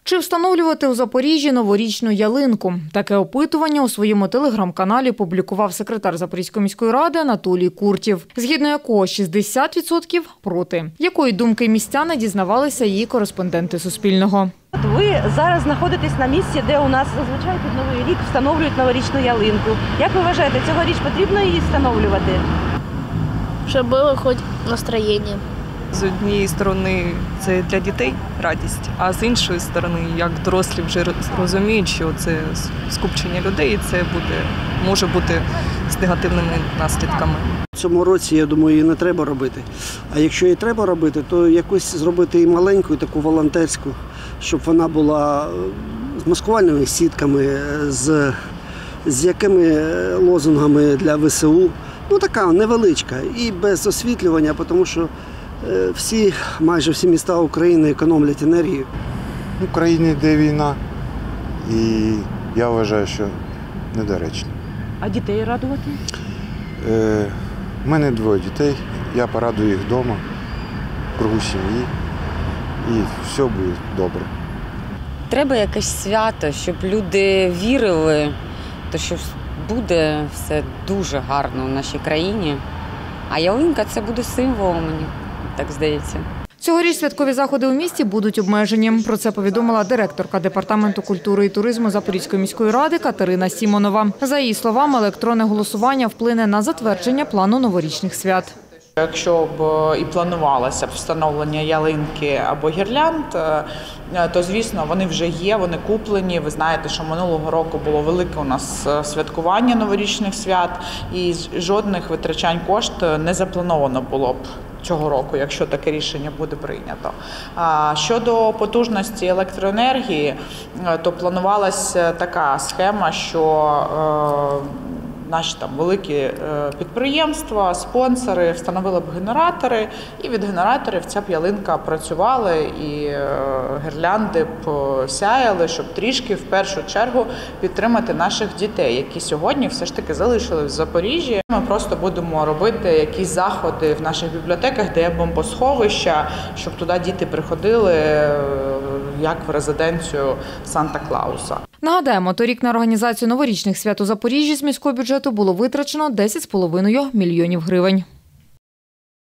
Чи встановлювати у Запоріжжі новорічну ялинку? Таке опитування у своєму телеграм-каналі публікував секретар Запорізької міської ради Анатолій Куртів, згідно якого 60% проти. Якої думки містяни дізнавалися її кореспонденти Суспільного. Ви зараз знаходитесь на місці, де у нас зазвичай під Новий рік встановлюють новорічну ялинку. Як ви вважаєте, цьогоріч потрібно її встановлювати? Щоб було хоч настроєння. З однієї сторони це для дітей радість, а з іншої сторони, як дорослі вже розуміють, що це скупчення людей, і це може бути з негативними наслідками. В цьому році, я думаю, її не треба робити. А якщо її треба робити, то якусь зробити і маленьку, і таку волонтерську, щоб вона була з маскувальними сітками, з якими лозунгами для ВСУ. Ну, така невеличка і без освітлювання, тому що майже всі міста України економлять енергію. В Україні йде війна, і я вважаю, що недоречно. А дітей радувати? У мене 2 дітей, я порадую їх вдома, в кругу сім'ї, і все буде добре. Треба якесь свято, щоб люди вірили, що буде все дуже гарно в нашій країні. А ялинка – це буде символом, мені так здається. Цьогоріч святкові заходи у місті будуть обмежені. Про це повідомила директорка Департаменту культури і туризму Запорізької міської ради Катерина Сімонова. За її словами, електронне голосування вплине на затвердження плану новорічних свят. Якщо б і планувалося б встановлення ялинки або гірлянд, то, звісно, вони вже є, вони куплені. Ви знаєте, що минулого року було велике у нас святкування новорічних свят, і жодних витрачань коштів не заплановано було б цього року, якщо таке рішення буде прийнято. Щодо потужності електроенергії, то планувалася така схема, що наші великі підприємства, спонсори встановили б генератори, і від генераторів ця б ялинка працювала, і гірлянди б сяяли, щоб трішки в першу чергу підтримати наших дітей, які сьогодні все ж таки залишились в Запоріжжі. Ми просто будемо робити якісь заходи в наших бібліотеках, де є бомбосховища, щоб туди діти приходили, як в резиденцію Санта-Клауса. Нагадаємо, торік на організацію новорічних свят у Запоріжжі з міського бюджету було витрачено 10,5 мільйонів гривень.